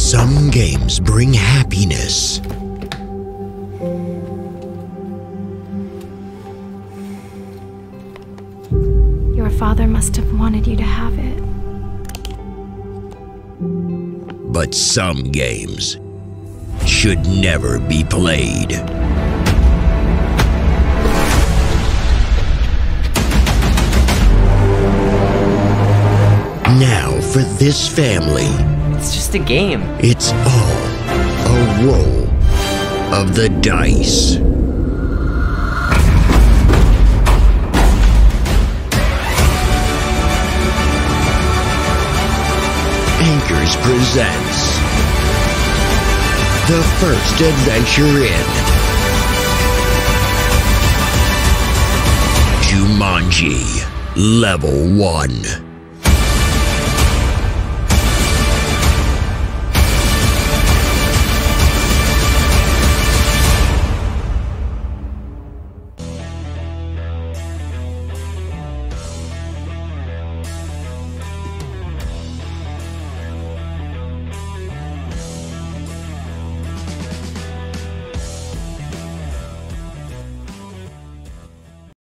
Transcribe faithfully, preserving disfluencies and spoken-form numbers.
Some games bring happiness. Your father must have wanted you to have it. But some games should never be played. Now for this family, It's just a game. it's all a roll of the dice. Anchors presents the first adventure in Jumanji Level one.